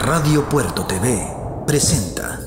Radio Puerto TV presenta.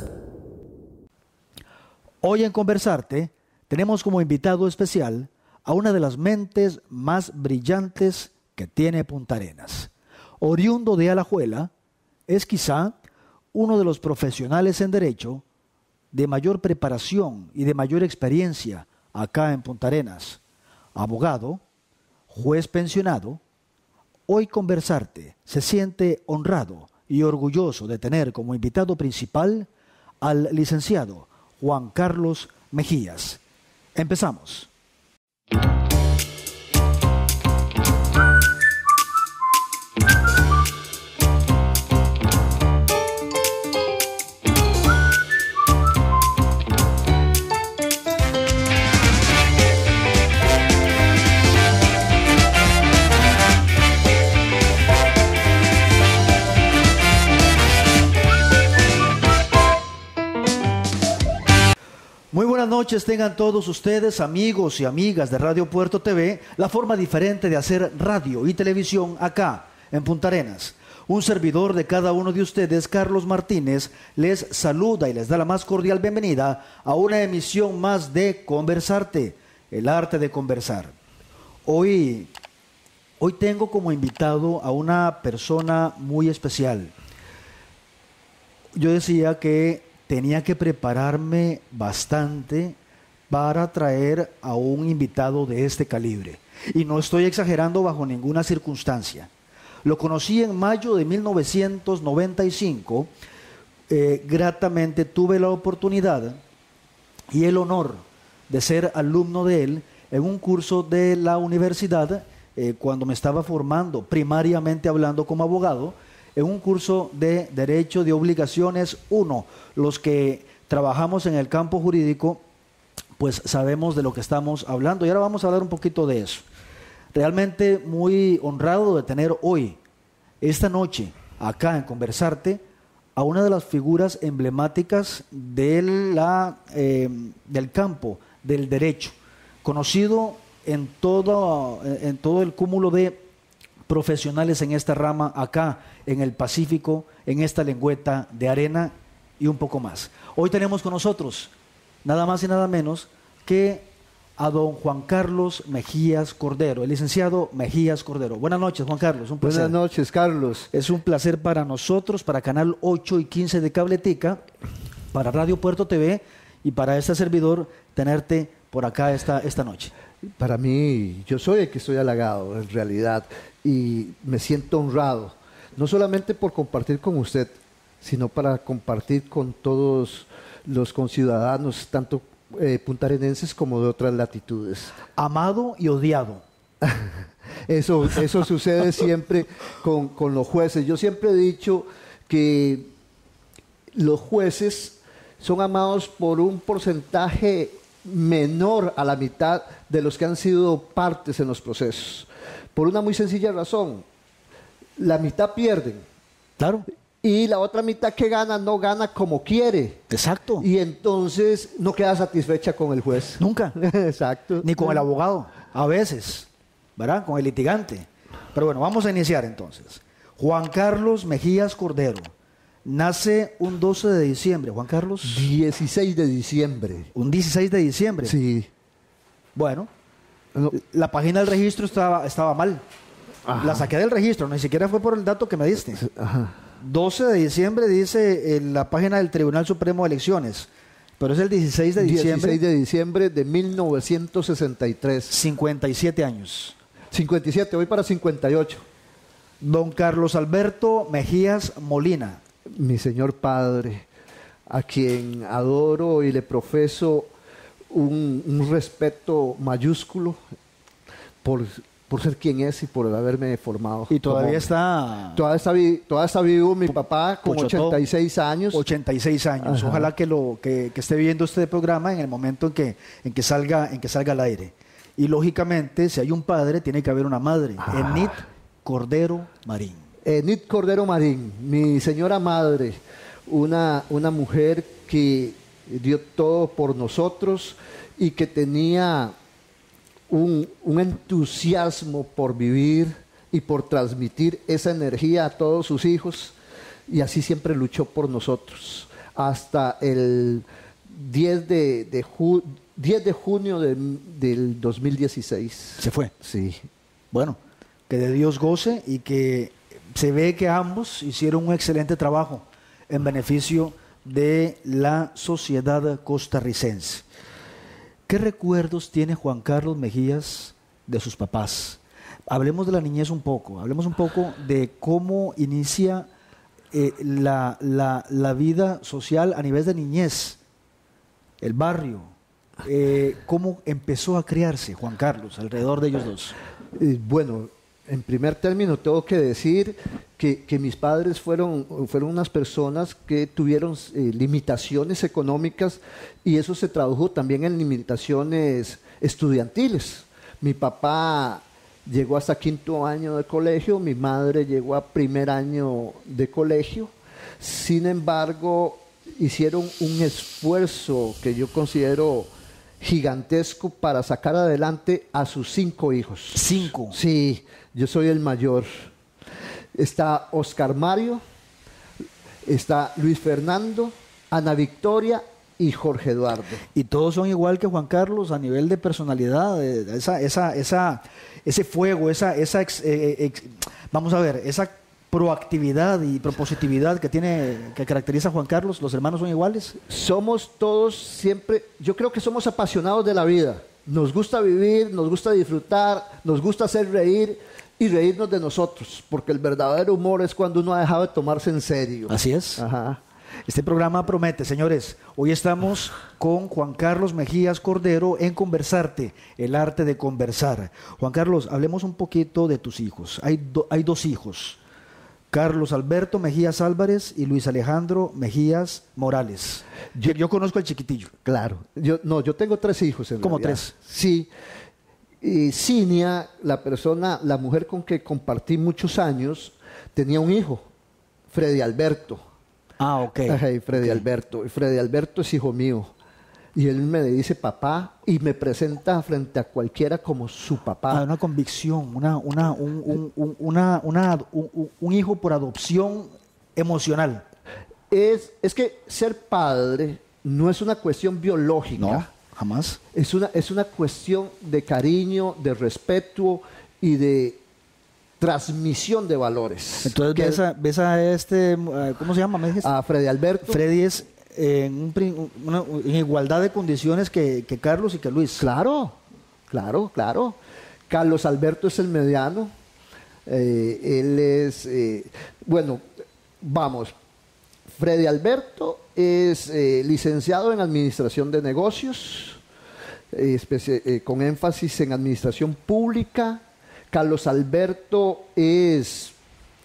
Hoy en Conversarte tenemos como invitado especial a una de las mentes más brillantes que tiene Punta Arenas. Oriundo de Alajuela, es quizá uno de los profesionales en derecho de mayor preparación y de mayor experiencia acá en Punta Arenas. Abogado, juez pensionado, hoy Conversarte se siente honrado y orgulloso de tener como invitado principal al licenciado Juan Carlos Mejías. Empezamos. Muy buenas noches tengan todos ustedes, amigos y amigas de Radio Puerto TV, la forma diferente de hacer radio y televisión acá en Punta Arenas. Un servidor de cada uno de ustedes, Carlos Martínez, les saluda y les da la más cordial bienvenida a una emisión más de Conversarte, el arte de conversar. Hoy tengo como invitado a una persona muy especial. Yo decía que tenía que prepararme bastante para traer a un invitado de este calibre. Y no estoy exagerando bajo ninguna circunstancia. Lo conocí en mayo de 1995. Gratamente tuve la oportunidad y el honor de ser alumno de él en un curso de la universidad cuando me estaba formando, primariamente hablando como abogado, en un curso de Derecho de Obligaciones 1. Los que trabajamos en el campo jurídico, pues sabemos de lo que estamos hablando. Y ahora vamos a hablar un poquito de eso. Realmente muy honrado de tener hoy, esta noche, acá en Conversarte, a una de las figuras emblemáticas del campo del derecho, conocido en todo el cúmulo de profesionales en esta rama acá en el Pacífico, en esta lengüeta de arena y un poco más. Hoy tenemos con nosotros nada más y nada menos que a don Juan Carlos Mejías Cordero, el licenciado Mejías Cordero. Buenas noches, Juan Carlos, un placer. Buenas noches, Carlos. Es un placer para nosotros, para Canal 8 y 15 de Cabletica, para Radio Puerto TV y para este servidor, tenerte por acá esta noche. Para mí, yo soy el que estoy halagado, en realidad, y me siento honrado, no solamente por compartir con usted, sino para compartir con todos los conciudadanos, tanto puntarenenses como de otras latitudes. Amado y odiado. Eso sucede siempre con los jueces. Yo siempre he dicho que los jueces son amados por un porcentaje menor a la mitad de los que han sido partes en los procesos. Por una muy sencilla razón, la mitad pierden. Claro. Y la otra mitad que gana no gana como quiere. Exacto. Y entonces no queda satisfecha con el juez. Nunca. Exacto. Ni con el abogado, a veces, ¿verdad? Con el litigante. Pero bueno, vamos a iniciar entonces. Juan Carlos Mejías Cordero. Nace un 12 de diciembre, Juan Carlos. 16 de diciembre. Un 16 de diciembre. Sí. Bueno, la página del registro estaba mal. Ajá. La saqué del registro, ni siquiera fue por el dato que me diste. Ajá. 12 de diciembre dice en la página del Tribunal Supremo de Elecciones, pero es el 16 de diciembre. 16 de diciembre de 1963. 57 años. 57, voy para 58. Don Carlos Alberto Mejías Molina. Mi señor padre, a quien adoro y le profeso un respeto mayúsculo por ser quien es y por haberme formado. Y todavía está... Todavía está vivo mi papá con Pochotó, 86 años. 86 años. Ajá. Ojalá que esté viendo este programa en el momento en que salga al aire. Y lógicamente, si hay un padre, tiene que haber una madre. Enid Cordero Marín. Enid Cordero Marín, mi señora madre, una mujer que dio todo por nosotros y que tenía un entusiasmo por vivir y por transmitir esa energía a todos sus hijos y así siempre luchó por nosotros. Hasta el 10 de junio del 2016. Se fue. Sí. Bueno, que de Dios goce y que se ve que ambos hicieron un excelente trabajo en beneficio de la sociedad costarricense. ¿Qué recuerdos tiene Juan Carlos Mejías de sus papás? Hablemos de la niñez un poco, hablemos un poco de cómo inicia la vida social a nivel de niñez, el barrio, cómo empezó a criarse Juan Carlos alrededor de ellos dos. Bueno, en primer término tengo que decir que mis padres fueron unas personas que tuvieron limitaciones económicas y eso se tradujo también en limitaciones estudiantiles. Mi papá llegó hasta 5º año de colegio, mi madre llegó a 1er año de colegio. Sin embargo, hicieron un esfuerzo que yo considero gigantesco para sacar adelante a sus 5 hijos. 5. Sí, yo soy el mayor. Está Oscar Mario, está Luis Fernando, Ana Victoria y Jorge Eduardo. Y todos son igual que Juan Carlos a nivel de personalidad, ese fuego, vamos a ver, esa proactividad y propositividad que caracteriza a Juan Carlos. ¿Los hermanos son iguales? Somos todos siempre, yo creo que somos apasionados de la vida. Nos gusta vivir, nos gusta disfrutar, nos gusta hacer reír y reírnos de nosotros, porque el verdadero humor es cuando uno ha dejado de tomarse en serio. Así es. Ajá. Este programa promete, señores. Hoy estamos con Juan Carlos Mejías Cordero en Conversarte, el arte de conversar. Juan Carlos, hablemos un poquito de tus hijos. Hay 2 hijos, Carlos Alberto Mejías Álvarez y Luis Alejandro Mejías Morales. Yo conozco al chiquitillo. Claro. Yo tengo 3 hijos en ¿Cómo realidad. 3? Sí. Cinia, la mujer con que compartí muchos años, tenía un hijo, Freddy Alberto. Ah, ok. Ajá, y Freddy Alberto. Y Freddy Alberto es hijo mío. Y él me dice papá y me presenta frente a cualquiera como su papá. Una convicción, un hijo por adopción emocional. Es que ser padre no es una cuestión biológica. No, jamás. Es una cuestión de cariño, de respeto y de transmisión de valores. Entonces ves a este, ¿cómo se llama? A Freddy Alberto. Freddy es en igualdad de condiciones que Carlos y que Luis. Claro. Carlos Alberto es el mediano. Él es, Freddy Alberto es licenciado en Administración de Negocios, con énfasis en Administración Pública. Carlos Alberto es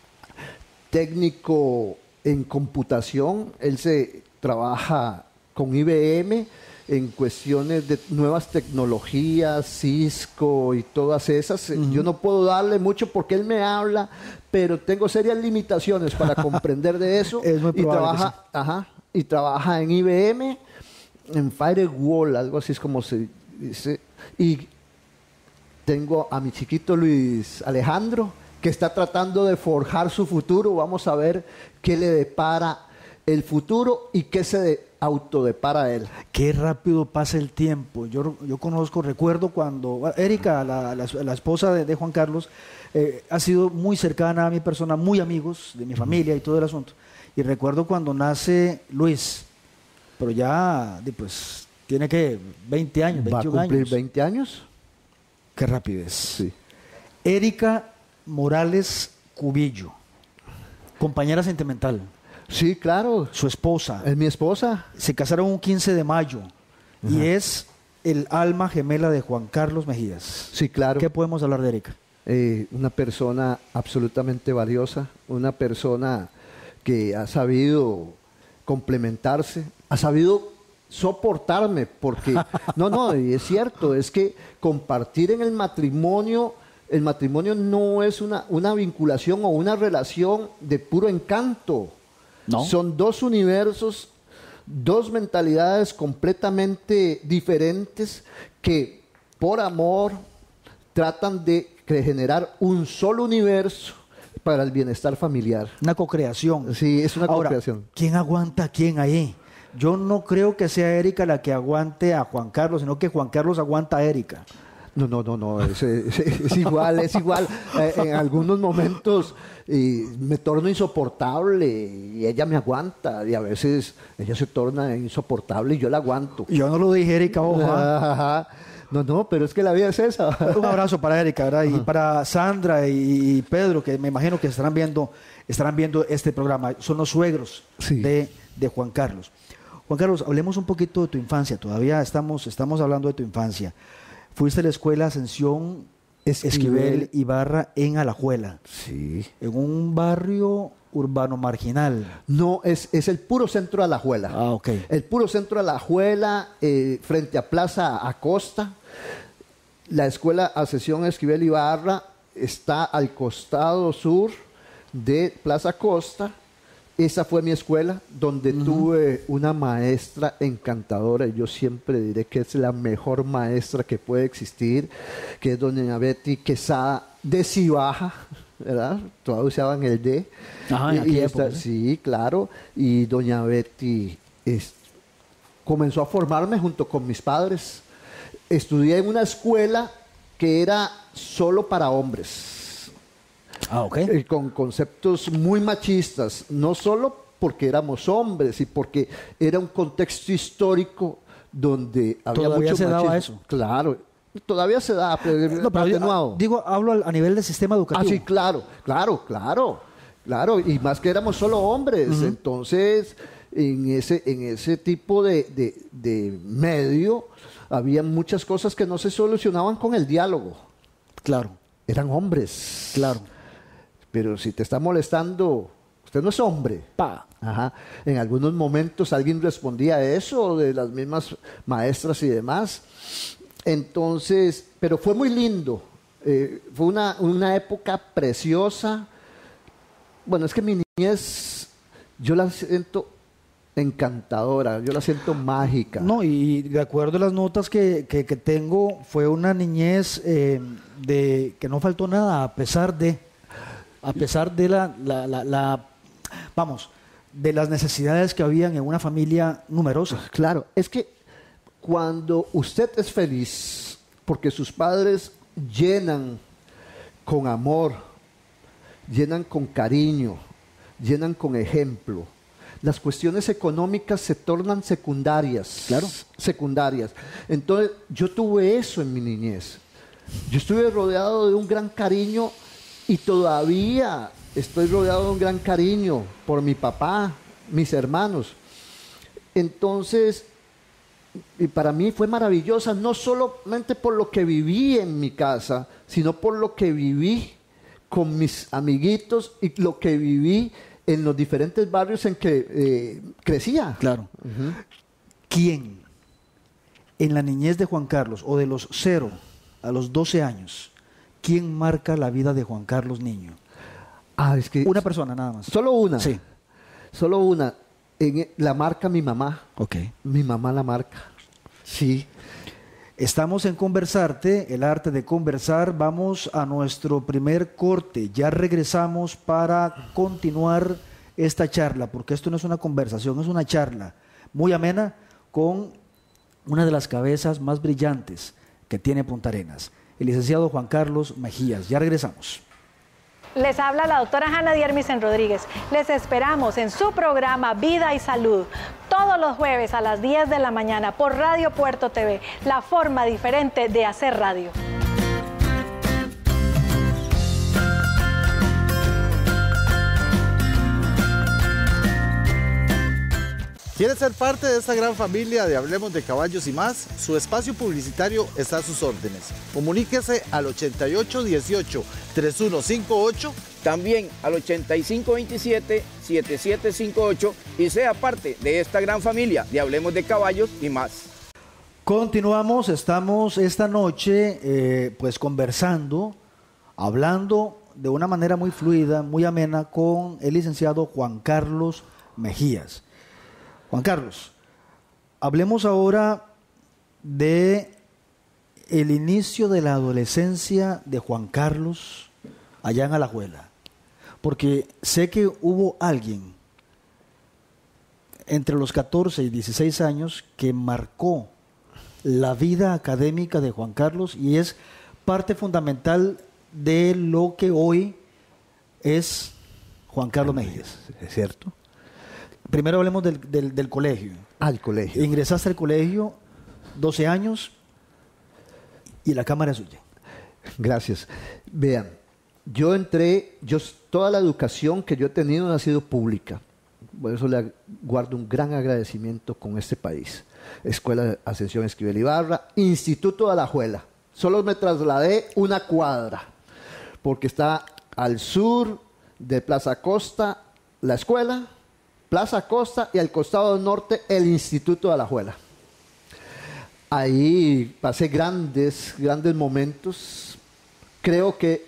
técnico en computación. Él se trabaja con IBM en cuestiones de nuevas tecnologías, Cisco y todas esas. Yo no puedo darle mucho porque él me habla, pero tengo serias limitaciones para comprender de eso. Es muy probable y trabaja en IBM, en Firewall, algo así es como se dice. Y tengo a mi chiquito Luis Alejandro, que está tratando de forjar su futuro. Vamos a ver qué le depara el futuro y qué se autodepara él. Qué rápido pasa el tiempo. Yo recuerdo cuando Erika, la esposa de Juan Carlos, ha sido muy cercana a mi persona, muy amigos de mi familia y todo el asunto. Y recuerdo cuando nace Luis, pero ya pues tiene que 20 años, 21 años. ¿Va a cumplir 20 años? Qué rapidez. Sí. Erika Morales Cubillo, compañera sentimental. Sí, claro. Su esposa. Es mi esposa. Se casaron un 15 de mayo. Ajá. Y es el alma gemela de Juan Carlos Mejías. Sí, claro. ¿Qué podemos hablar de Erika? Una persona absolutamente valiosa, una persona que ha sabido complementarse, ha sabido soportarme, porque y es cierto, es que compartir en el matrimonio no es una vinculación o una relación de puro encanto. No. Son 2 universos, 2 mentalidades completamente diferentes que por amor tratan de generar un solo universo para el bienestar familiar. Una cocreación. Sí, es una Ahora, cocreación. ¿quién aguanta a quién ahí? Yo no creo que sea Erika la que aguante a Juan Carlos, sino que Juan Carlos aguanta a Erika. No, es igual, es igual. En algunos momentos me torno insoportable y ella me aguanta y a veces ella se torna insoportable y yo la aguanto. Yo no lo dije, Erika, ojo. Ajá. No, pero es que la vida es esa. Un abrazo para Erika, ¿verdad? Y para Sandra y Pedro, que me imagino que estarán viendo este programa. Son los suegros Sí. de Juan Carlos. Juan Carlos, hablemos un poquito de tu infancia. Todavía estamos hablando de tu infancia. Fuiste a la escuela Ascensión Esquivel Ibarra en Alajuela, Sí. en un barrio urbano marginal. No, es el puro centro de Alajuela. Ah, ok. El puro centro de Alajuela, frente a Plaza Acosta. La escuela Ascensión Esquivel Ibarra está al costado sur de Plaza Acosta. Esa fue mi escuela, donde tuve una maestra encantadora. Yo siempre diré que es la mejor maestra que puede existir, que es doña Betty Quesada de Cibaja, ¿verdad? Todos usaban el D. Ajá, en aquella época, ¿sí? Sí, claro. Y doña Betty comenzó a formarme junto con mis padres. Estudié en una escuela que era solo para hombres. Ah, ok. Con conceptos muy machistas, no solo porque éramos hombres y porque era un contexto histórico donde había ¿Todavía mucho se daba machismo. eso? Claro, todavía se da, pero, No, pero atenuado. digo, hablo a nivel del sistema educativo. Sí, claro, y más que éramos solo hombres, entonces en ese tipo de medio había muchas cosas que no se solucionaban con el diálogo. Claro, Eran hombres. claro. Pero si te está molestando, usted no es hombre. Pa. Ajá. En algunos momentos alguien respondía a eso, de las mismas maestras y demás. Entonces, pero fue muy lindo. Fue una época preciosa. Bueno, es que mi niñez, yo la siento encantadora, yo la siento mágica. No, y de acuerdo a las notas que tengo, fue una niñez de que no faltó nada, a pesar de vamos, de las necesidades que habían en una familia numerosa. Claro, es que cuando usted es feliz, porque sus padres llenan con amor, llenan con cariño, llenan con ejemplo, las cuestiones económicas se tornan secundarias. Claro. Secundarias. Entonces, yo tuve eso en mi niñez. Yo estuve rodeado de un gran cariño y todavía estoy rodeado de un gran cariño por mi papá, mis hermanos. Entonces, y para mí fue maravillosa, no solamente por lo que viví en mi casa, sino por lo que viví con mis amiguitos y lo que viví en los diferentes barrios en que crecía. Claro. ¿Quién en la niñez de Juan Carlos, o de los 0 a los 12 años, quién marca la vida de Juan Carlos niño? Es que Una persona nada más. solo una. Sí. Solo una. La marca mi mamá. Ok. Mi mamá la marca. Sí. Estamos en Conversarte, el arte de conversar. Vamos a nuestro primer corte. Ya regresamos para continuar esta charla, porque esto no es una conversación, es una charla muy amena con una de las cabezas más brillantes que tiene Punta Arenas, el licenciado Juan Carlos Mejías. Ya regresamos. Les habla la doctora Hanna Diermisen Rodríguez. Les esperamos en su programa Vida y Salud todos los jueves a las 10 de la mañana por Radio Puerto TV, la forma diferente de hacer radio. ¿Quiere ser parte de esta gran familia de Hablemos de Caballos y más? Su espacio publicitario está a sus órdenes. Comuníquese al 8818-3158. También al 8527-7758 y sea parte de esta gran familia de Hablemos de Caballos y más. Continuamos, estamos esta noche pues conversando, hablando de una manera muy fluida, muy amena con el licenciado Juan Carlos Mejías. Juan Carlos, hablemos ahora de el inicio de la adolescencia de Juan Carlos allá en Alajuela. porque sé que hubo alguien entre los 14 y 16 años que marcó la vida académica de Juan Carlos y es parte fundamental de lo que hoy es Juan Carlos Mejías. ¿Es cierto? Primero hablemos del colegio. Al colegio. Ingresaste al colegio, 12 años, y la cámara es suya. Gracias. Vean, toda la educación que yo he tenido ha sido pública. Por eso le guardo un gran agradecimiento con este país. Escuela Ascensión Esquivel Ibarra, Instituto de Alajuela. Solo me trasladé una cuadra, porque está al sur de Plaza Costa la escuela, Plaza Costa, y al costado norte el Instituto de Alajuela. Ahí pasé grandes momentos. Creo que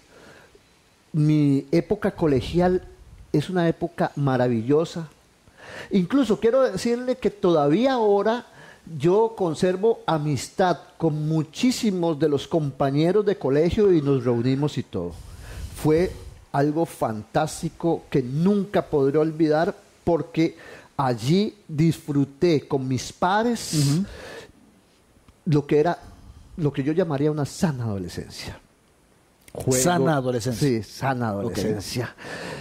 mi época colegial es una época maravillosa. Incluso quiero decirle que todavía ahora yo conservo amistad con muchísimos de los compañeros de colegio y nos reunimos y todo. Fue algo fantástico que nunca podré olvidar porque allí disfruté con mis pares lo que yo llamaría una sana adolescencia. Sana adolescencia. Sí, sana adolescencia.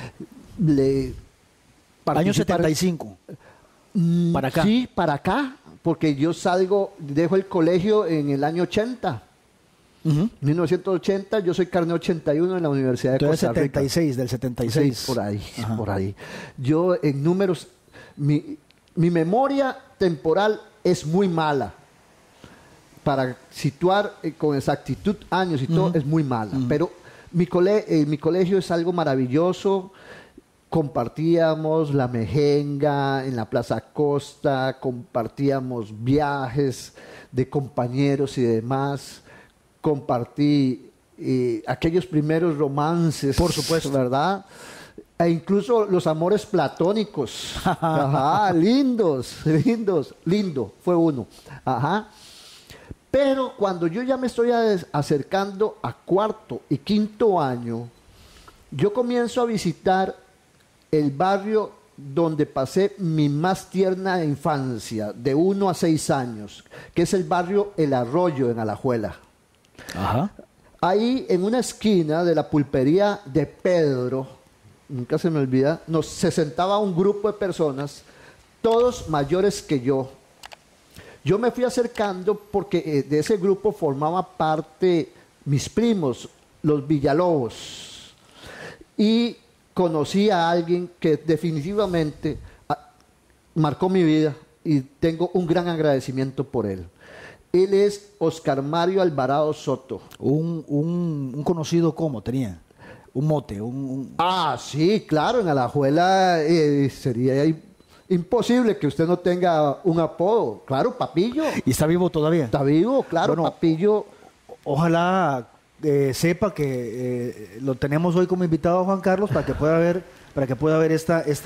Año 75. Para acá. Sí, para acá, porque yo dejo el colegio en el año 80. 1980, yo soy carné 81 en la Universidad de Costa Rica. 76, del 76. Sí, por ahí. Yo en números, mi memoria temporal es muy mala. Para situar con exactitud años y todo es muy mala. Pero mi colegio es algo maravilloso. Compartíamos la mejenga en la Plaza Costa, compartíamos viajes de compañeros y demás. Compartí aquellos primeros romances, por supuesto, ¿verdad? E incluso los amores platónicos. Ajá, lindo, fue uno. Ajá. Pero cuando yo ya me estoy acercando a cuarto y quinto año, yo comienzo a visitar el barrio donde pasé mi más tierna infancia, de 1 a 6 años, que es el barrio El Arroyo en Alajuela. Ajá. Ahí en una esquina de la pulpería de Pedro, nunca se me olvida, se sentaba un grupo de personas, todos mayores que yo. Yo me fui acercando porque de ese grupo formaba parte mis primos, los Villalobos. Y conocí a alguien que definitivamente marcó mi vida y tengo un gran agradecimiento por él. Él es Oscar Mario Alvarado Soto. Un conocido como tenía, un mote. Ah, sí, claro, en Alajuela sería imposible que usted no tenga un apodo. Claro, Papillo. ¿Y está vivo todavía? Está vivo, claro, bueno, Papillo. Ojalá sepa que lo tenemos hoy como invitado a Juan Carlos para que pueda ver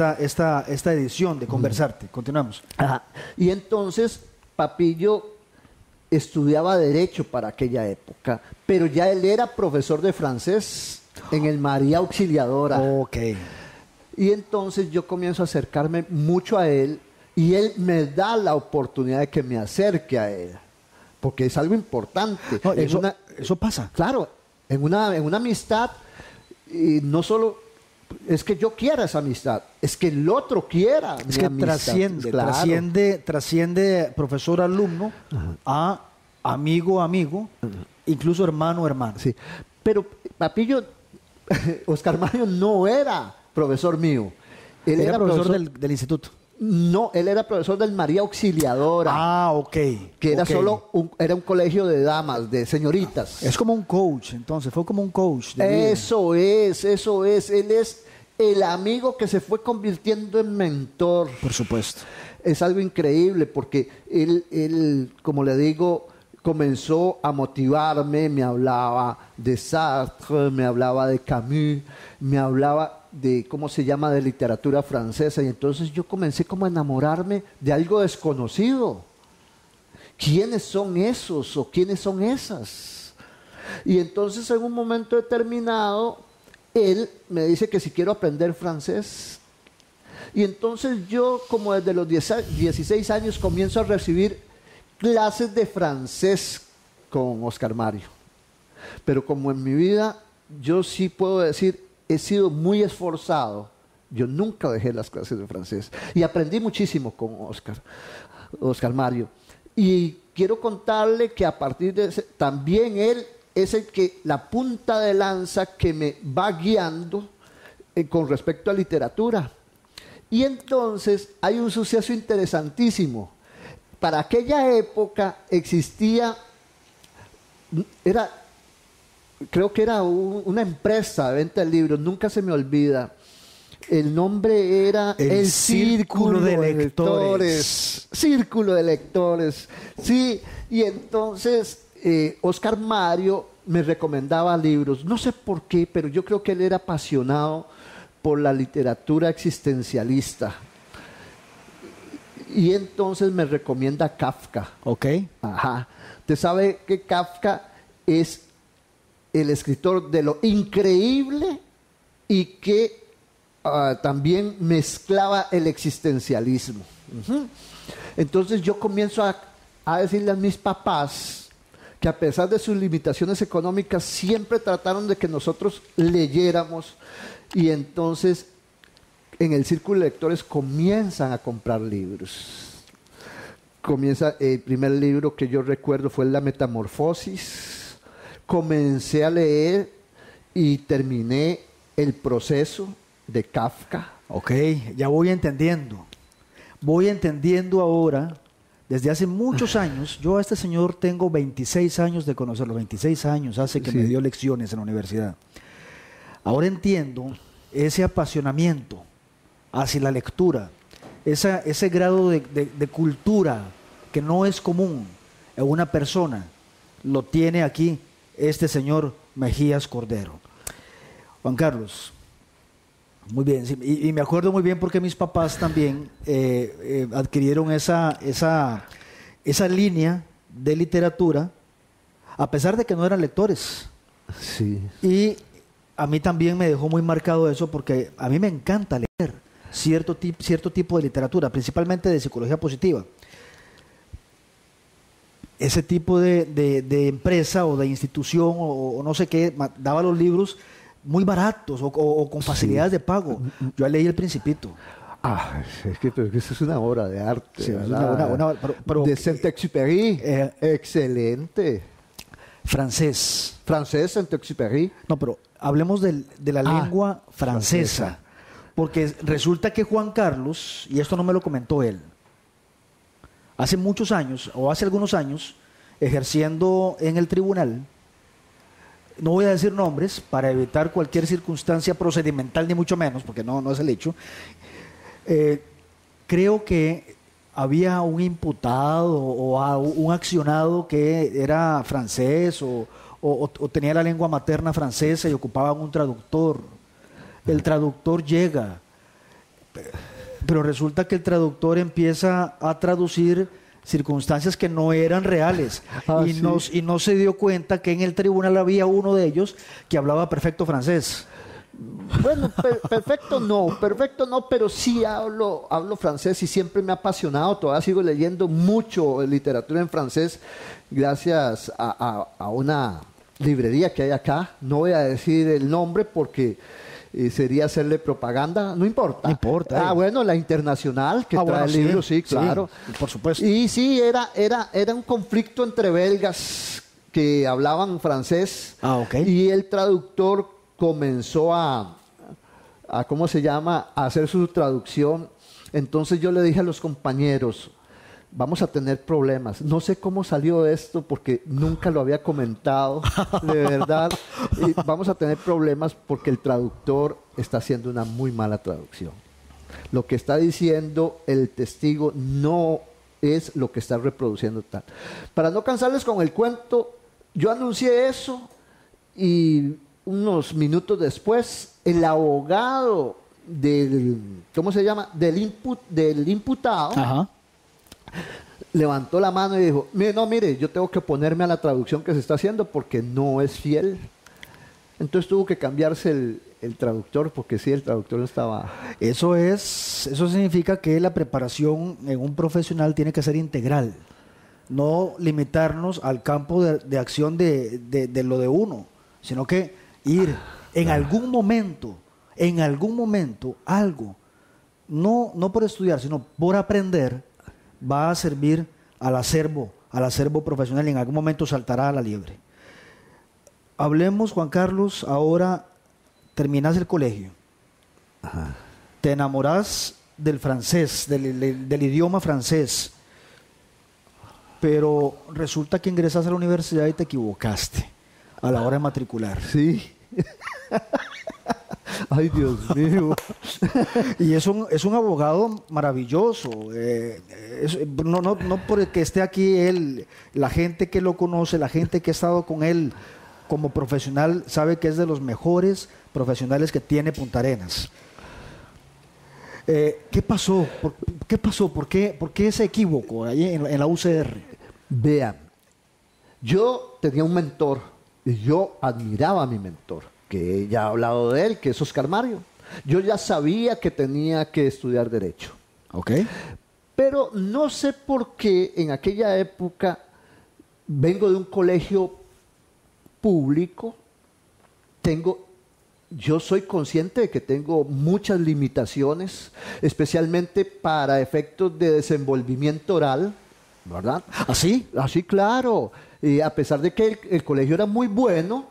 esta edición de Conversarte. Continuamos. Ajá. Y entonces Papillo estudiaba Derecho para aquella época, pero ya él era profesor de francés en el María Auxiliadora. Ok. Y entonces yo comienzo a acercarme mucho a él y él me da la oportunidad de que me acerque a él, porque es algo importante. No, eso pasa. Claro, en una amistad, y no solo es que yo quiera esa amistad, es que el otro quiera. Es que trasciende, claro. trasciende profesor-alumno a amigo, incluso hermano. Sí, pero Papillo, Oscar Mario no era profesor mío. Él era profesor del instituto. No, él era profesor del María Auxiliadora. Ah, ok. Que era era un colegio de damas, de señoritas. Es como un coach, entonces, fue como un coach. Eso es. Él es el amigo que se fue convirtiendo en mentor. Por supuesto. Es algo increíble porque él, como le digo, comenzó a motivarme, me hablaba de Sartre, me hablaba de Camus, me hablaba de, ¿cómo se llama?, de literatura francesa, y entonces yo comencé como a enamorarme de algo desconocido. ¿Quiénes son esos o quiénes son esas? Y entonces en un momento determinado él me dice que si quiero aprender francés. Y entonces yo, como desde los 16 años, comienzo a recibir clases de francés con Oscar Mario. Pero como en mi vida, yo sí puedo decir, he sido muy esforzado. Yo nunca dejé las clases de francés. Y aprendí muchísimo con Oscar Mario. Y quiero contarle que a partir de ese, también él es la punta de lanza que me va guiando con respecto a literatura. Y entonces hay un suceso interesantísimo. Para aquella época existía, creo que era una empresa de venta de libros, nunca se me olvida. El nombre era el Círculo de Lectores. Círculo de Lectores. Sí, y entonces Oscar Mario me recomendaba libros. No sé por qué, pero yo creo que él era apasionado por la literatura existencialista. Y entonces me recomienda Kafka. Ok. Ajá. Usted sabe que Kafka es el escritor de lo increíble y que también mezclaba el existencialismo. Entonces yo comienzo a decirle a mis papás que a pesar de sus limitaciones económicas siempre trataron de que nosotros leyéramos, y entonces en el Círculo de Lectores comienzan a comprar libros. El primer libro que yo recuerdo fue La Metamorfosis. Comencé a leer y terminé El Proceso de Kafka. Ok, ya voy entendiendo. Voy entendiendo ahora, desde hace muchos años. Yo a este señor tengo 26 años de conocerlo, 26 años hace que me dio lecciones en la universidad. Ahora entiendo ese apasionamiento hacia la lectura, ese grado de cultura que no es común en una persona, lo tiene aquí este señor Mejías Cordero. Juan Carlos, muy bien, sí, y me acuerdo muy bien porque mis papás también adquirieron esa línea de literatura, a pesar de que no eran lectores. Sí. Y a mí también me dejó muy marcado eso, porque a mí me encanta leer cierto tipo de literatura, principalmente de psicología positiva. Ese tipo de empresa o de institución o no sé qué, daba los libros muy baratos o con facilidades de pago. Yo leí El Principito. Pero eso es una obra de arte. Sí, de Saint-Exupéry. Excelente. Francés, Saint-Exupéry. No, pero hablemos de la lengua francesa. Porque resulta que Juan Carlos, y esto no me lo comentó él, hace muchos años, o hace algunos años, ejerciendo en el tribunal, no voy a decir nombres para evitar cualquier circunstancia procedimental, ni mucho menos, porque no es el hecho, creo que había un imputado o un accionado que era francés o tenía la lengua materna francesa y ocupaban un traductor. El traductor llega, pero resulta que el traductor empieza a traducir circunstancias que no eran reales y no se dio cuenta que en el tribunal había uno de ellos que hablaba perfecto francés. Bueno, perfecto no, pero sí hablo francés y siempre me ha apasionado. Todavía sigo leyendo mucho literatura en francés gracias a una librería que hay acá. No voy a decir el nombre porque sería hacerle propaganda. No importa. No importa. Bueno, la Internacional que trae el libro, sí, claro. Sí, por supuesto. Y sí, era un conflicto entre belgas que hablaban francés. Y el traductor comenzó a ¿cómo se llama?, a hacer su traducción. Entonces yo le dije a los compañeros, vamos a tener problemas. No sé cómo salió esto porque nunca lo había comentado, de verdad. Y vamos a tener problemas porque el traductor está haciendo una muy mala traducción. Lo que está diciendo el testigo no es lo que está reproduciendo tal. Para no cansarles con el cuento, yo anuncié eso y unos minutos después, el abogado del imputado levantó la mano y dijo, mire, yo tengo que oponerme a la traducción que se está haciendo porque no es fiel. Entonces tuvo que cambiarse el traductor, porque sí, el traductor no estaba... Eso significa que la preparación en un profesional tiene que ser integral, no limitarnos al campo de acción de lo de uno, sino que ir en algún momento, algo, no por estudiar, sino por aprender, va a servir al acervo profesional y en algún momento saltará a la liebre. Hablemos, Juan Carlos, ahora terminas el colegio. Ajá. Te enamoras del francés, del idioma francés, pero resulta que ingresas a la universidad y te equivocaste a la hora de matricular. Sí. Ay, Dios mío. Y es un abogado maravilloso. No porque esté aquí él, la gente que lo conoce, la gente que ha estado con él como profesional, sabe que es de los mejores profesionales que tiene Punta Arenas. ¿Qué pasó? ¿Qué pasó? ¿Por qué ese equívoco ahí en la UCR? Vean, yo tenía un mentor y yo admiraba a mi mentor, que ya he hablado de él, que es Oscar Mario. Yo ya sabía que tenía que estudiar Derecho. Ok. Pero no sé por qué en aquella época vengo de un colegio público, yo soy consciente de que tengo muchas limitaciones, especialmente para efectos de desenvolvimiento oral, ¿verdad? ¿Así? Así, claro. Y a pesar de que el colegio era muy bueno,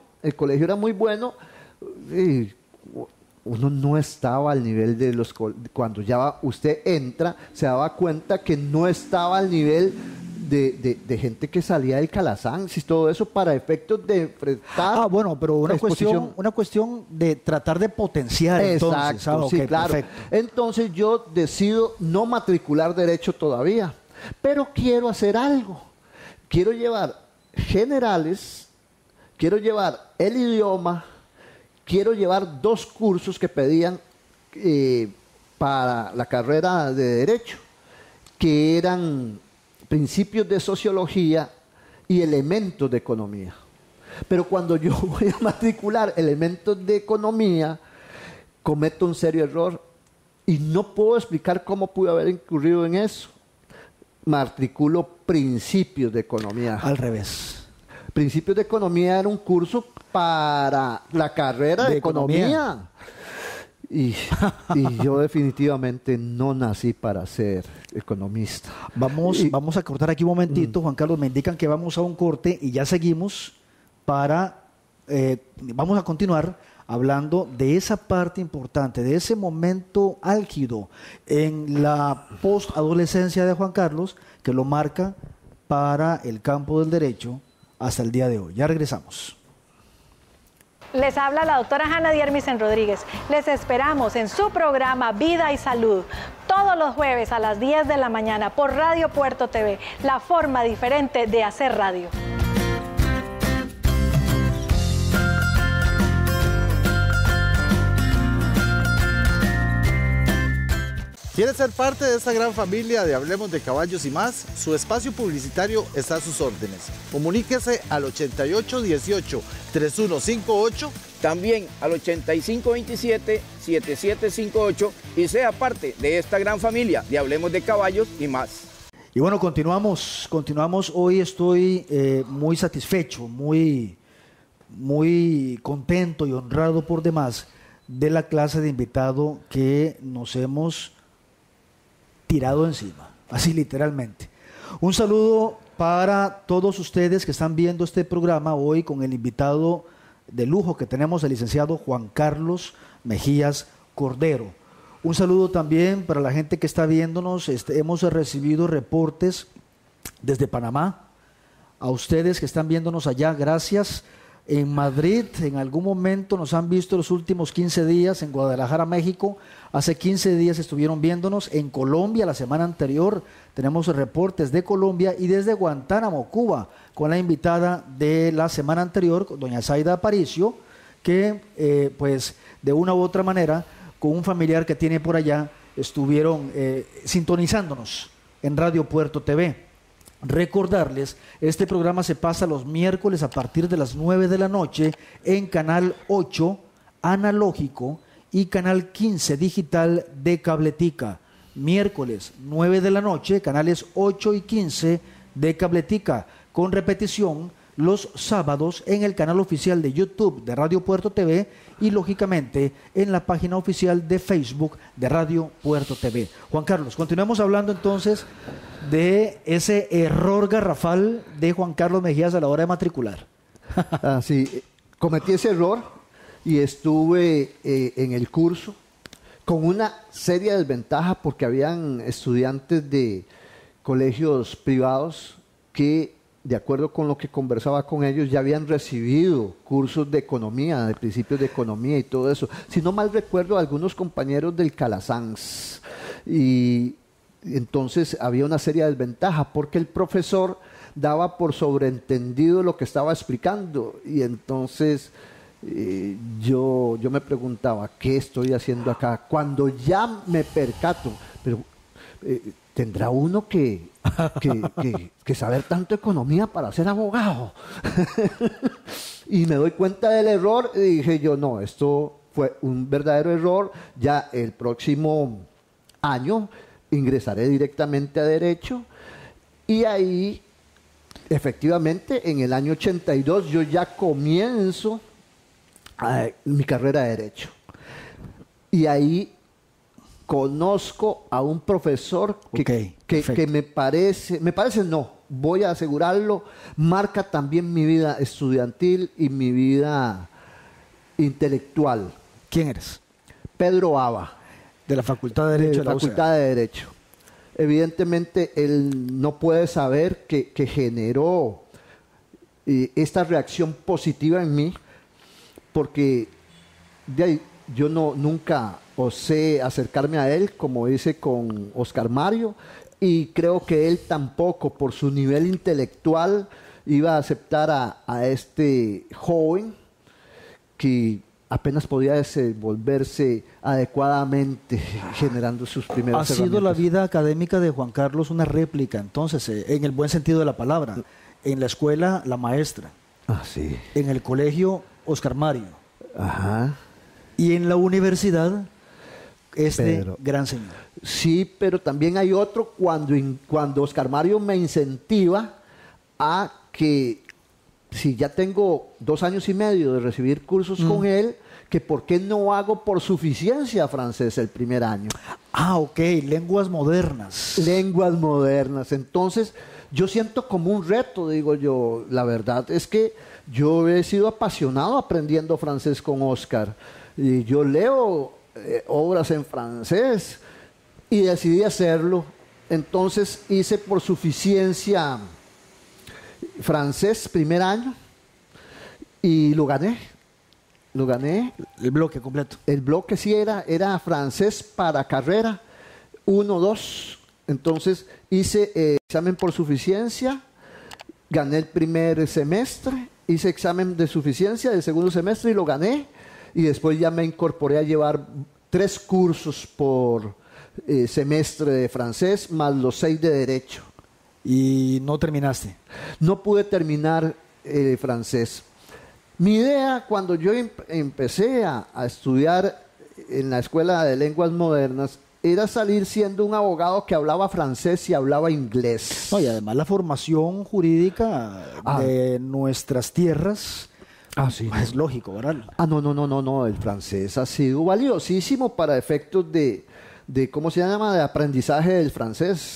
uno no estaba al nivel de los... Cuando ya usted entra, se daba cuenta que no estaba al nivel de gente que salía del Calazán, y todo eso para efectos de enfrentar... bueno, pero una cuestión de tratar de potenciar. Exacto, entonces. Sí, claro. Perfecto. Entonces yo decido no matricular Derecho todavía, pero quiero hacer algo. Quiero llevar generales, quiero llevar el idioma, quiero llevar 2 cursos que pedían para la carrera de Derecho, que eran principios de sociología y elementos de economía. Pero cuando yo voy a matricular elementos de economía, cometo un serio error y no puedo explicar cómo pude haber incurrido en eso. Matriculo principios de economía. Al revés. Principios de economía era un curso para la carrera de economía. Y yo definitivamente no nací para ser economista. Vamos a cortar aquí un momentito, Juan Carlos. Me indican que vamos a un corte y ya seguimos vamos a continuar hablando de esa parte importante, de ese momento álgido en la postadolescencia de Juan Carlos, que lo marca para el campo del derecho hasta el día de hoy. Ya regresamos. Les habla la doctora Hanna Diermisen Rodríguez. Les esperamos en su programa Vida y Salud todos los jueves a las 10 de la mañana por Radio Puerto TV, la forma diferente de hacer radio. ¿Quiere ser parte de esta gran familia de Hablemos de Caballos y más? Su espacio publicitario está a sus órdenes. Comuníquese al 8818-3158. También al 8527-7758 y sea parte de esta gran familia de Hablemos de Caballos y más. Y bueno, continuamos. Hoy estoy muy satisfecho, muy contento y honrado por demás de la clase de invitado que nos hemos tirado encima, así literalmente. Un saludo para todos ustedes que están viendo este programa hoy con el invitado de lujo que tenemos, el licenciado Juan Carlos Mejías Cordero. Un saludo también para la gente que está viéndonos. Hemos recibido reportes desde Panamá. A ustedes que están viéndonos allá, gracias. En Madrid, en algún momento nos han visto los últimos 15 días, en Guadalajara, México, hace 15 días estuvieron viéndonos, en Colombia la semana anterior, tenemos reportes de Colombia y desde Guantánamo, Cuba, con la invitada de la semana anterior, doña Zaida Aparicio, que pues de una u otra manera, con un familiar que tiene por allá, estuvieron sintonizándonos en Radio Puerto TV. Recordarles, este programa se pasa los miércoles a partir de las 9 de la noche en Canal 8 analógico y Canal 15 digital de Cabletica. Miércoles 9 de la noche, canales 8 y 15 de Cabletica, con repetición los sábados en el canal oficial de YouTube de Radio Puerto TV y lógicamente en la página oficial de Facebook de Radio Puerto TV. Juan Carlos, continuemos hablando entonces de ese error garrafal de Juan Carlos Mejías a la hora de matricular. Sí, cometí ese error y estuve en el curso con una seria desventaja porque habían estudiantes de colegios privados que, de acuerdo con lo que conversaba con ellos, ya habían recibido cursos de economía, de principios de economía y todo eso. Si no mal recuerdo, algunos compañeros del Calasanz. Y entonces había una seria desventaja porque el profesor daba por sobreentendido lo que estaba explicando. Y entonces yo me preguntaba, ¿qué estoy haciendo acá? Cuando ya me percato, pero ¿tendrá uno que saber tanto economía para ser abogado? Y me doy cuenta del error y dije yo, no, esto fue un verdadero error. Ya el próximo año ingresaré directamente a Derecho y ahí, efectivamente, en el año 82 yo ya comienzo mi carrera de Derecho. Y ahí conozco a un profesor que me parece no, voy a asegurarlo, marca también mi vida estudiantil y mi vida intelectual. ¿Quién eres? Pedro Aba. De la Facultad de Derecho de la Facultad de Derecho. Evidentemente, él no puede saber que generó esta reacción positiva en mí, porque de ahí, yo nunca osé acercarme a él, como hice con Oscar Mario, y creo que él tampoco, por su nivel intelectual, iba a aceptar a este joven que apenas podía desenvolverse adecuadamente, generando sus primeras herramientas. ¿Ha sido la vida académica de Juan Carlos una réplica, entonces, en el buen sentido de la palabra? En la escuela, la maestra. Ah, sí. En el colegio, Oscar Mario. Ajá. Y en la universidad, Pedro. gran señor. Sí, pero también hay otro cuando Oscar Mario me incentiva a que, si ya tengo 2 años y medio de recibir cursos con él, que por qué no hago por suficiencia francés el primer año. Ah, ok, lenguas modernas. Lenguas modernas. Entonces, yo siento como un reto, digo yo. La verdad es que yo he sido apasionado aprendiendo francés con Oscar. Y yo leo obras en francés y decidí hacerlo. Entonces hice por suficiencia francés primer año y lo gané. Lo gané. El bloque completo. El bloque sí era francés para carrera 1, 2. Entonces hice examen por suficiencia, gané el primer semestre, hice examen de suficiencia del segundo semestre y lo gané. Y después ya me incorporé a llevar 3 cursos por semestre de francés, más los 6 de Derecho. ¿Y no terminaste? No pude terminar francés. Mi idea, cuando yo empecé a estudiar en la Escuela de Lenguas Modernas, era salir siendo un abogado que hablaba francés y hablaba inglés. No, y además la formación jurídica de nuestras tierras... sí. Es lógico, ¿verdad? No. El francés ha sido valiosísimo para efectos de ¿cómo se llama? De aprendizaje del francés.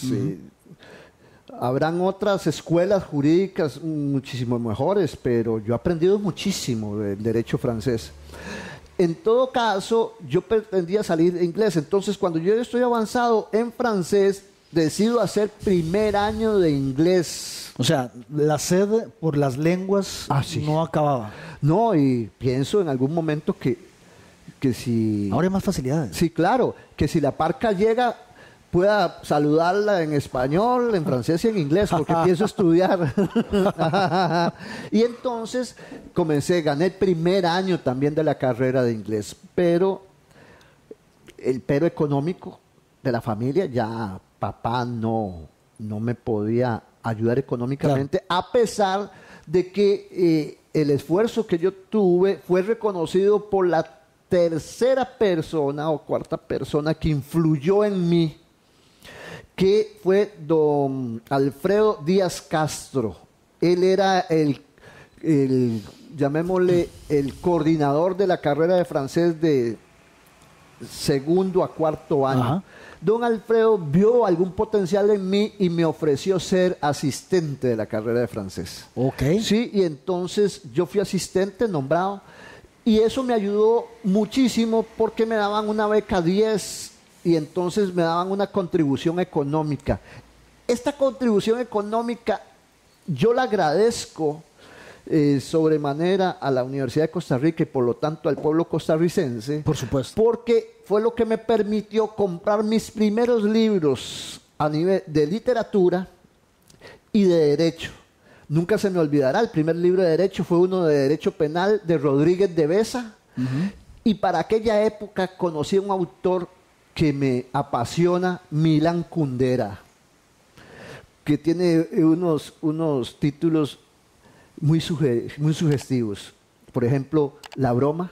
Habrán otras escuelas jurídicas muchísimo mejores, pero yo he aprendido muchísimo del derecho francés. En todo caso, yo pretendía salir de inglés. Entonces, cuando yo estoy avanzado en francés, decido hacer primer año de inglés. O sea, la sed por las lenguas no acababa. No, y pienso en algún momento que si... Ahora hay más facilidades. Sí, claro, que si la parca llega, pueda saludarla en español, en francés y en inglés, porque pienso estudiar. Y entonces gané el primer año también de la carrera de inglés, pero el pero económico de la familia, ya papá no me podía ayudar económicamente, a pesar de que el esfuerzo que yo tuve fue reconocido por la tercera persona o cuarta persona que influyó en mí, que fue don Alfredo Díaz Castro. Él era llamémosle, el coordinador de la carrera de francés de segundo a cuarto año. Ajá. Don Alfredo vio algún potencial en mí y me ofreció ser asistente de la carrera de francés. Ok. Sí, y entonces yo fui asistente nombrado y eso me ayudó muchísimo porque me daban una beca 10 y entonces me daban una contribución económica. Esta contribución económica yo la agradezco sobremanera a la Universidad de Costa Rica y por lo tanto al pueblo costarricense. Por supuesto. Porque fue lo que me permitió comprar mis primeros libros a nivel de literatura y de derecho. Nunca se me olvidará, el primer libro de derecho fue uno de Derecho Penal de Rodríguez de Besa. Y para aquella época conocí a un autor que me apasiona, Milán Kundera, que tiene unos títulos muy sugestivos. Por ejemplo, La Broma,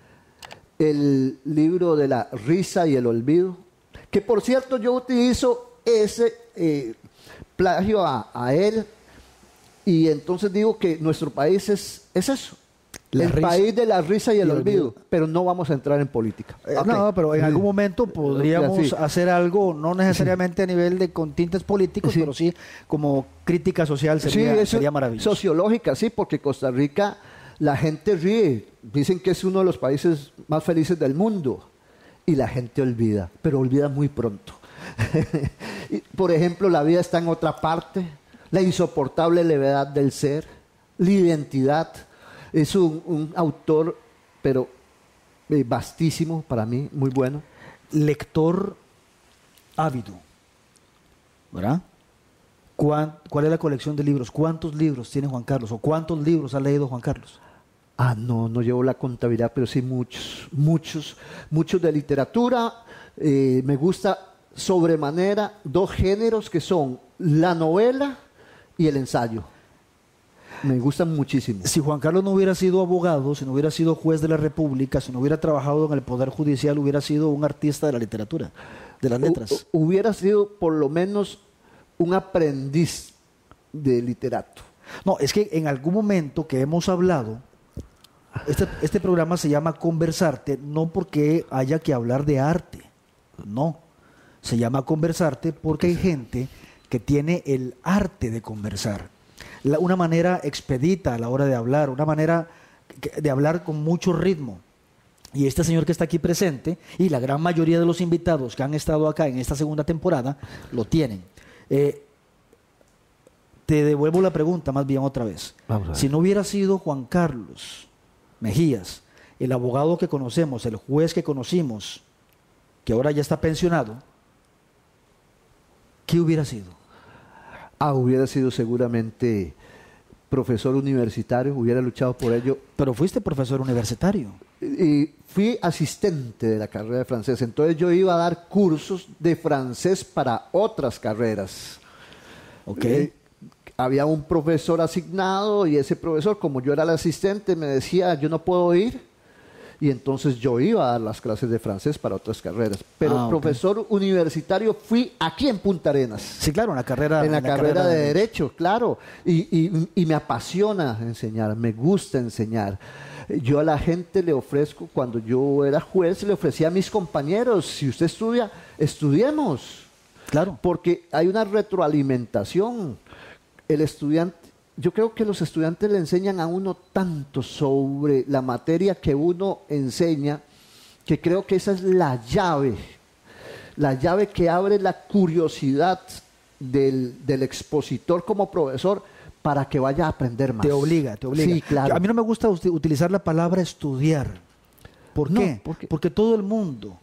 el libro de la risa y el olvido, que por cierto yo utilizo ese plagio a él, y entonces digo que nuestro país es eso. El país de la risa y el olvido, pero no vamos a entrar en política. No, pero en algún momento podríamos Sí. hacer algo, no necesariamente a nivel de con tintes políticos, Sí. pero sí como crítica social sería maravilloso. Sociológica, sí, porque Costa Rica, la gente ríe. Dicen que es uno de los países más felices del mundo. Y la gente olvida, pero olvida muy pronto. Por ejemplo, la vida está en otra parte. La insoportable levedad del ser. La identidad. Es un autor, pero vastísimo para mí, muy bueno. Lector ávido, ¿verdad? ¿Cuál es la colección de libros? ¿Cuántos libros tiene Juan Carlos? ¿O cuántos libros ha leído Juan Carlos? No llevo la contabilidad, pero sí muchos de literatura. Me gusta sobremanera dos géneros que son la novela y el ensayo. Me gustan muchísimo. Si Juan Carlos no hubiera sido abogado, si no hubiera sido juez de la República, si no hubiera trabajado en el Poder Judicial, hubiera sido un artista de la literatura, de las letras. Hubiera sido por lo menos un aprendiz de literato. No, es que en algún momento que hemos hablado, este programa se llama Conversarte, no porque haya que hablar de arte, no. Se llama Conversarte porque hay gente que tiene el arte de conversar. Una manera expedita a la hora de hablar, una manera de hablar con mucho ritmo. Y este señor que está aquí presente, y la gran mayoría de los invitados que han estado acá en esta segunda temporada, lo tienen. Te devuelvo la pregunta más bien otra vez. Si no hubiera sido Juan Carlos Mejías, el abogado que conocemos, el juez que conocimos, que ahora ya está pensionado, ¿qué hubiera sido? Hubiera sido seguramente profesor universitario, hubiera luchado por ello. Pero fuiste profesor universitario. Y fui asistente de la carrera de francés, entonces yo iba a dar cursos de francés para otras carreras. Ok. Había un profesor asignado y ese profesor, como yo era el asistente, me decía, yo no puedo ir. Y entonces yo iba a dar las clases de francés para otras carreras. Pero profesor universitario fui aquí en Punta Arenas. Sí, claro, en la carrera de Derecho, claro. Y me apasiona enseñar, me gusta enseñar. Yo a la gente le ofrezco, cuando yo era juez, le ofrecía a mis compañeros, si usted estudia, estudiemos. Claro. Porque hay una retroalimentación. El estudiante, yo creo que los estudiantes le enseñan a uno tanto sobre la materia que uno enseña, que creo que esa es la llave que abre la curiosidad del expositor como profesor para que vaya a aprender más. Te obliga. Sí, claro. A mí no me gusta utilizar la palabra estudiar. ¿Por qué? ¿Por qué? Porque todo el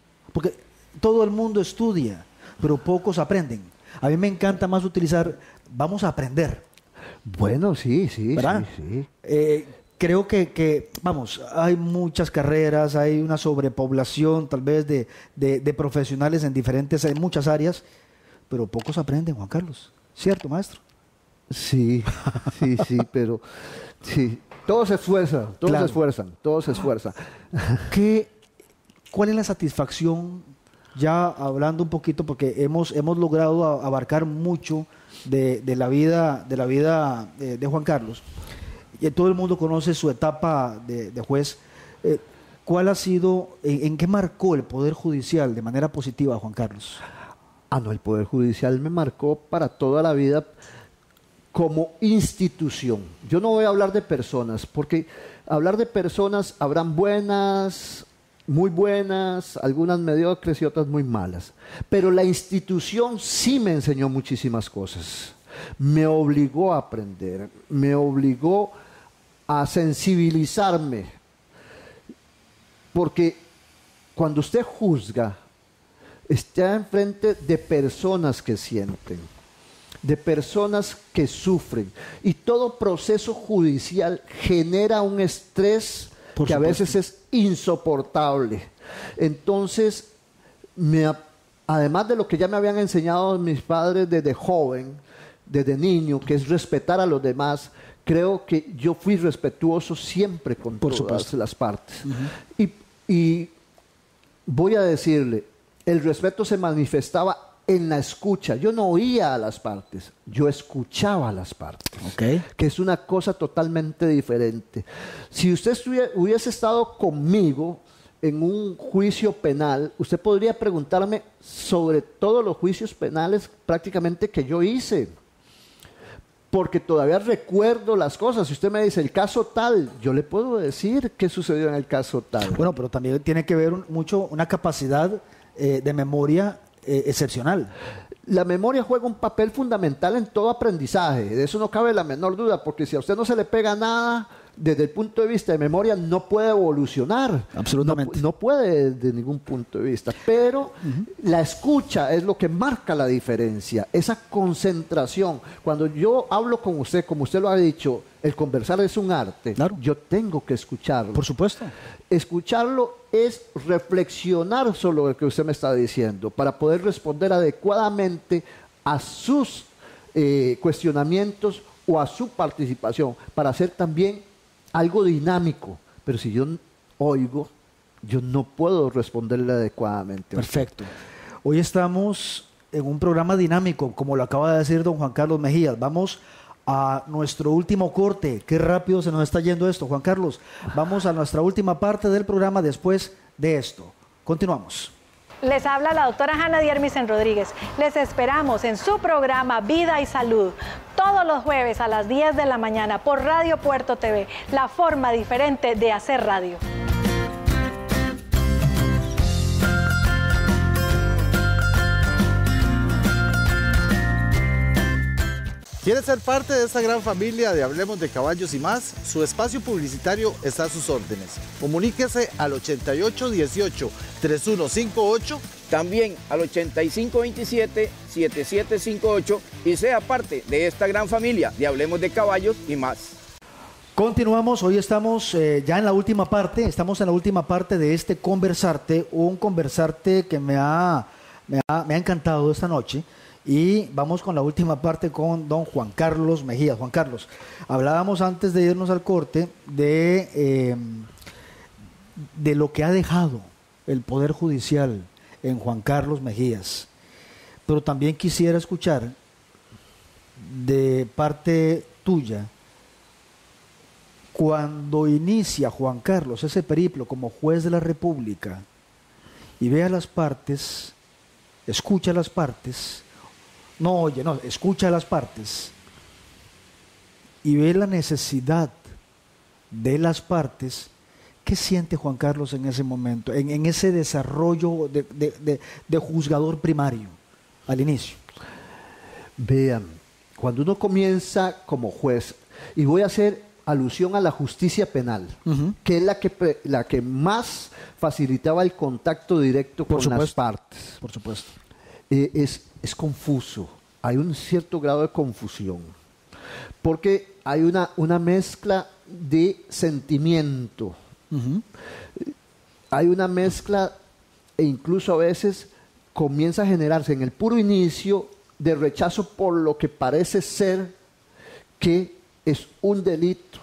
mundo estudia, pero pocos aprenden. A mí me encanta más utilizar, vamos a aprender. Bueno, sí. ¿Verdad? Sí. Creo que, vamos, hay muchas carreras, hay una sobrepoblación tal vez de profesionales en muchas áreas, pero pocos aprenden, Juan Carlos. ¿Cierto, maestro? Sí, sí, pero sí, todos se esfuerzan, Claro. todos se esfuerzan. ¿Cuál es la satisfacción, ya hablando un poquito, porque hemos logrado abarcar mucho de la vida de Juan Carlos, y todo el mundo conoce su etapa de juez? ¿Cuál ha sido, en qué marcó el Poder Judicial de manera positiva a Juan Carlos? No, el Poder Judicial me marcó para toda la vida como institución. Yo no voy a hablar de personas, porque hablar de personas habrán buenas, muy buenas, algunas mediocres y otras muy malas. Pero la institución sí me enseñó muchísimas cosas. Me obligó a aprender, me obligó a sensibilizarme. Porque cuando usted juzga, está enfrente de personas que sienten, de personas que sufren. Y todo proceso judicial genera un estrés que a veces es insoportable. Entonces, además de lo que ya me habían enseñado mis padres desde joven, desde niño, que es respetar a los demás, creo que yo fui respetuoso siempre con todas las partes. Y voy a decirle, el respeto se manifestaba en la escucha. Yo no oía a las partes, yo escuchaba a las partes, que es una cosa totalmente diferente. Si usted hubiese estado conmigo en un juicio penal, usted podría preguntarme sobre todos los juicios penales prácticamente que yo hice, porque todavía recuerdo las cosas. Si usted me dice el caso tal, yo le puedo decir qué sucedió en el caso tal. Bueno, pero también tiene que ver mucho una capacidad de memoria excepcional. La memoria juega un papel fundamental en todo aprendizaje, de eso no cabe la menor duda, porque si a usted no se le pega nada, desde el punto de vista de memoria no puede evolucionar. Absolutamente. No puede desde ningún punto de vista, pero la escucha es lo que marca la diferencia, esa concentración. Cuando yo hablo con usted, como usted lo ha dicho, el conversar es un arte. Claro. Yo tengo que escucharlo. Por supuesto. Escucharlo es reflexionar sobre lo que usted me está diciendo para poder responder adecuadamente a sus cuestionamientos o a su participación, para hacer también algo dinámico. Pero si yo oigo, yo no puedo responderle adecuadamente. Perfecto. Hoy estamos en un programa dinámico, como lo acaba de decir don Juan Carlos Mejías. Vamos a nuestro último corte. Qué rápido se nos está yendo esto, Juan Carlos. Vamos a nuestra última parte del programa después de esto. Continuamos. Les habla la doctora Hanna Diermisen Rodríguez. Les esperamos en su programa Vida y Salud todos los jueves a las 10 de la mañana por Radio Puerto TV, la forma diferente de hacer radio. ¿Quiere ser parte de esta gran familia de Hablemos de Caballos y Más? Su espacio publicitario está a sus órdenes. Comuníquese al 8818-3158. También al 8527-7758 y sea parte de esta gran familia de Hablemos de Caballos y Más. Continuamos, hoy estamos ya en la última parte, estamos en la última parte de este conversarte, un conversarte que me ha encantado esta noche. Y vamos con la última parte con don Juan Carlos Mejías. Juan Carlos, hablábamos antes de irnos al corte de lo que ha dejado el Poder Judicial en Juan Carlos Mejías. Pero también quisiera escuchar de parte tuya, cuando inicia Juan Carlos ese periplo como juez de la República y ve a las partes, escucha a las partes, escucha a las partes y ve la necesidad de las partes. ¿Qué siente Juan Carlos en ese momento, en ese desarrollo de juzgador primario al inicio? Vean, cuando uno comienza como juez, y voy a hacer alusión a la justicia penal, que es la que más facilitaba el contacto directo con las partes. Por supuesto. Es confuso, hay un cierto grado de confusión, porque hay una mezcla de sentimiento, hay una mezcla e incluso a veces comienza a generarse en el puro inicio de rechazo por lo que parece ser que es un delito.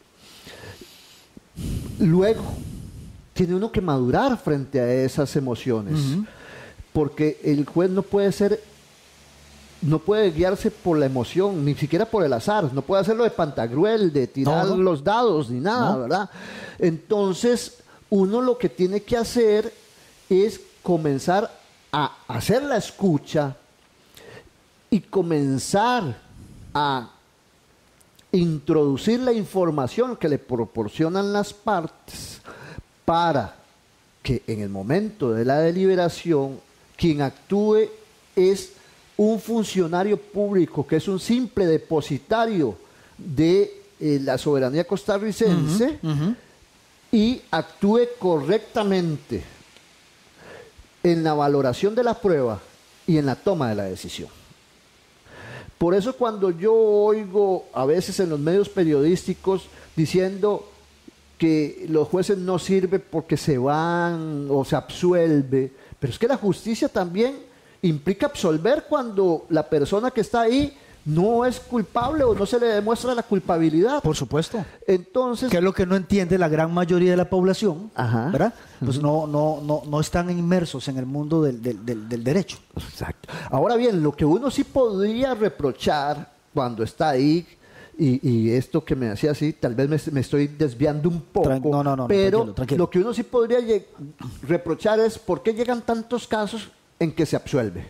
Luego, tiene uno que madurar frente a esas emociones, porque el juez no puede guiarse por la emoción, ni siquiera por el azar, no puede hacerlo de Pantagruel, de tirar los dados, ni nada, ¿verdad? Entonces, uno lo que tiene que hacer es comenzar a hacer la escucha y comenzar a introducir la información que le proporcionan las partes para que en el momento de la deliberación quien actúe es un funcionario público que es un simple depositario de la soberanía costarricense y actúe correctamente en la valoración de la prueba y en la toma de la decisión. Por eso cuando yo oigo a veces en los medios periodísticos diciendo que los jueces no sirven porque se van o se absuelve, pero es que la justicia también implica absolver cuando la persona que está ahí no es culpable o no se le demuestra la culpabilidad. Por supuesto. Entonces, que es lo que no entiende la gran mayoría de la población, ¿verdad? Pues no están inmersos en el mundo del derecho. Exacto. Ahora bien, lo que uno sí podría reprochar cuando está ahí, y esto que me decía así, tal vez me estoy desviando un poco, pero tranquilo. Lo que uno sí podría reprochar es por qué llegan tantos casos en que se absuelve.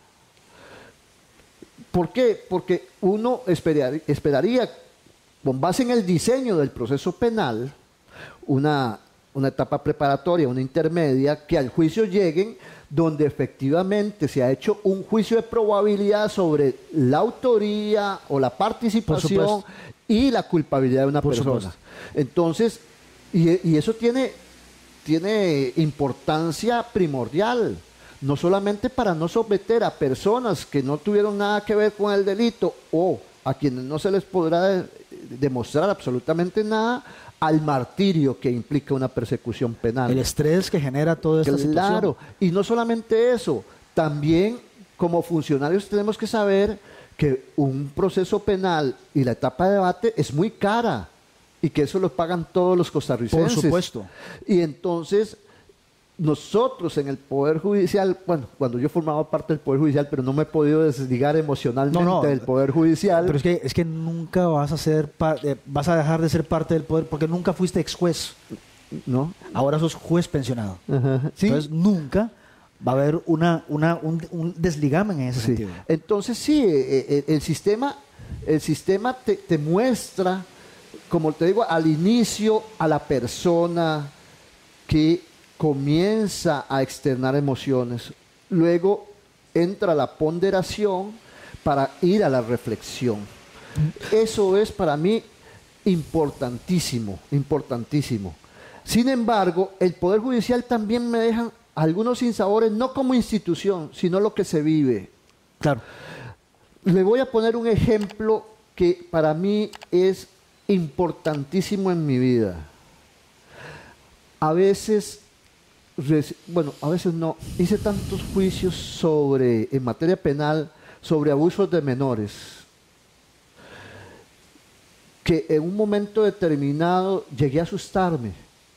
¿Por qué? Porque uno esperaría, con base en el diseño del proceso penal, una etapa preparatoria, una intermedia, que al juicio lleguen donde efectivamente se ha hecho un juicio de probabilidad sobre la autoría o la participación y la culpabilidad de una persona. Entonces, y eso tiene importancia primordial. No solamente para no someter a personas que no tuvieron nada que ver con el delito o a quienes no se les podrá demostrar absolutamente nada, al martirio que implica una persecución penal. El estrés que genera toda esta situación. Claro, y no solamente eso, también como funcionarios tenemos que saber que un proceso penal y la etapa de debate es muy cara y que eso lo pagan todos los costarricenses. Por supuesto. Y entonces nosotros en el Poder Judicial, bueno, cuando yo formaba parte del Poder Judicial, pero no me he podido desligar emocionalmente del Poder Judicial. Pero es que nunca vas a dejar de ser parte del Poder porque nunca fuiste ex juez. ¿No? Ahora sos juez pensionado. ¿Sí? Entonces nunca va a haber un desligamen en ese sentido. Entonces sí, el sistema te muestra, como te digo, al inicio a la persona que comienza a externar emociones. Luego entra la ponderación para ir a la reflexión. Eso es para mí importantísimo, importantísimo. Sin embargo, el Poder Judicial también me deja algunos sinsabores, no como institución, sino lo que se vive. Claro. Le voy a poner un ejemplo que para mí es importantísimo en mi vida. A veces no, hice tantos juicios en materia penal sobre abusos de menores, que en un momento determinado llegué a asustarme,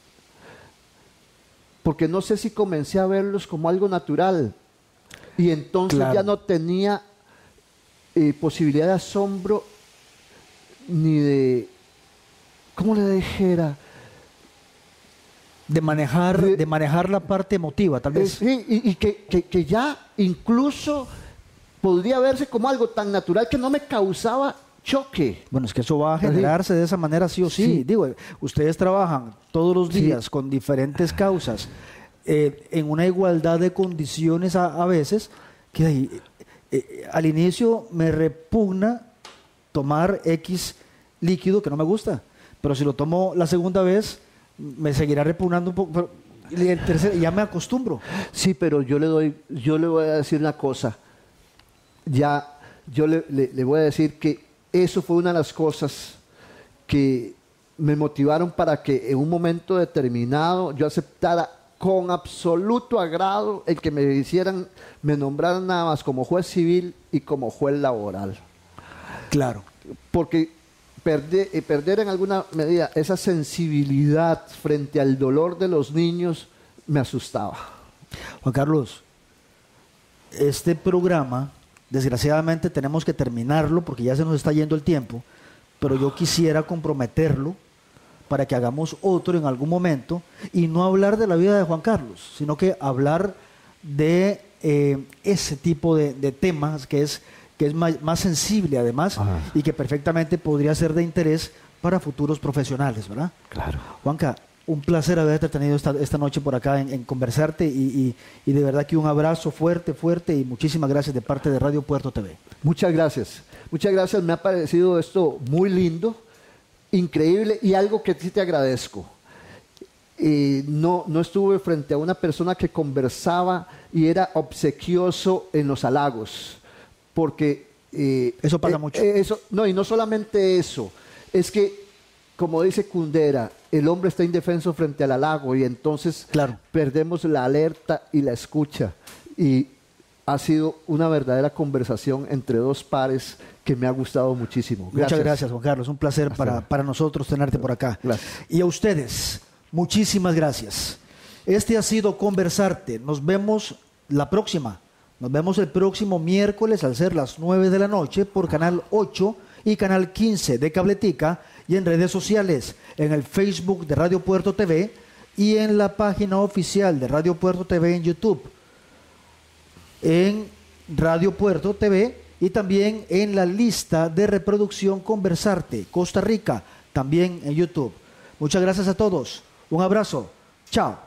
porque no sé si comencé a verlos como algo natural, y entonces ya no tenía posibilidad de asombro, ni de, ¿cómo le dijera?, de manejar la parte emotiva, tal vez. Sí, y que ya incluso podría verse como algo tan natural que no me causaba choque. Bueno, es que eso va a generarse de esa manera sí o sí. Digo, ustedes trabajan todos los días con diferentes causas, en una igualdad de condiciones a veces, que al inicio me repugna tomar X líquido que no me gusta, pero si lo tomo la segunda vez me seguirá repugnando un poco, pero el tercer, ya me acostumbro. Sí, pero yo le voy a decir una cosa. Yo le voy a decir que eso fue una de las cosas que me motivaron para que en un momento determinado yo aceptara con absoluto agrado el que me nombraran nada más como juez civil y como juez laboral. Claro. Porque perder en alguna medida esa sensibilidad frente al dolor de los niños me asustaba. Juan Carlos, este programa, desgraciadamente tenemos que terminarlo porque ya se nos está yendo el tiempo, pero yo quisiera comprometerlo para que hagamos otro en algún momento y no hablar de la vida de Juan Carlos, sino que hablar de ese tipo de temas que es más sensible además y que perfectamente podría ser de interés para futuros profesionales, ¿verdad? Claro. Juanca, un placer haberte tenido esta noche por acá en conversarte y de verdad que un abrazo fuerte y muchísimas gracias de parte de Radio Puerto TV. Muchas gracias, me ha parecido esto muy lindo, increíble y algo que sí te agradezco. No estuve frente a una persona que conversaba y era obsequioso en los halagos, porque eso pasa mucho. Y no solamente eso, es que, como dice Kundera, el hombre está indefenso frente al halago y entonces perdemos la alerta y la escucha. Y ha sido una verdadera conversación entre dos pares que me ha gustado muchísimo. Gracias. Muchas gracias, Juan Carlos. Un placer para nosotros tenerte por acá. Gracias. Y a ustedes, muchísimas gracias. Este ha sido Conversarte. Nos vemos la próxima. Nos vemos el próximo miércoles al ser las 9 de la noche por Canal 8 y Canal 15 de Cabletica y en redes sociales, en el Facebook de Radio Puerto TV y en la página oficial de Radio Puerto TV en YouTube, en Radio Puerto TV y también en la lista de reproducción Conversarte Costa Rica, también en YouTube. Muchas gracias a todos. Un abrazo. Chao.